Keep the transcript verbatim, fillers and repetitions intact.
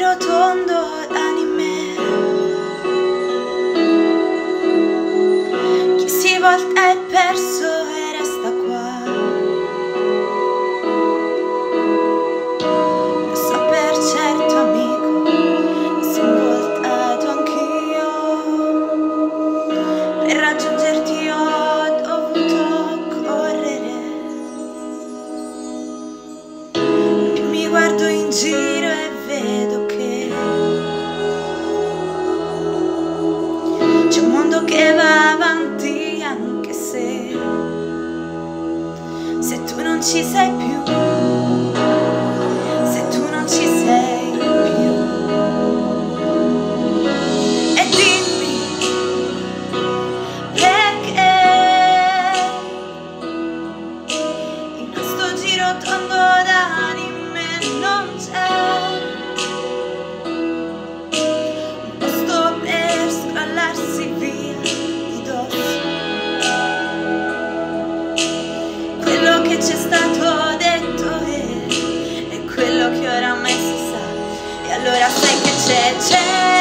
giro tondo d'anime, chi si volta è perso e resta qua. Lo so per certo amico, mi son voltato anch'io, per raggiungerti ho dovuto correre. Più mi guardo in giro e vedo che c'è un mondo che va avanti, anche se se tu non ci sei più, se tu non ci sei più. E dimmi perché in questo giro tondo d'anime non c'è un posto per scrollarsi via di dosso quello che c'è stato detto e, e quello che oramai si sa. E allora sai che c'è, c'è